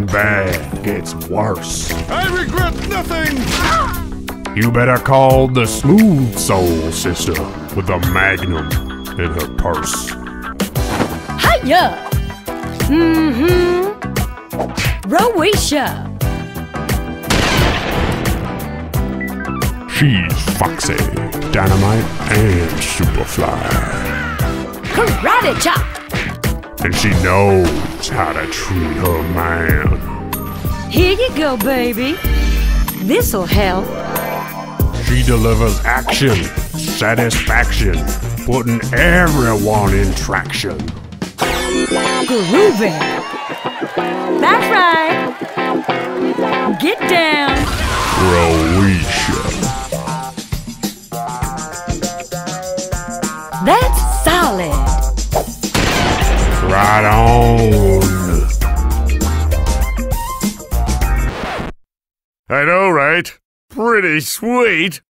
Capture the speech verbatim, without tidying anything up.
bad gets worse. I regret nothing! You better call the Smooth Soul Sister with a magnum in her purse. Hiya! Mm-hmm. Roesha! She's foxy, dynamite, and superfly. Karate chop! And she knows how to treat her man. Here you go, baby. This'll help. She delivers action, satisfaction, putting everyone in traction. Groovy. That's right. Get down. Roesha. That's solid. Right on. I know, right? Pretty sweet.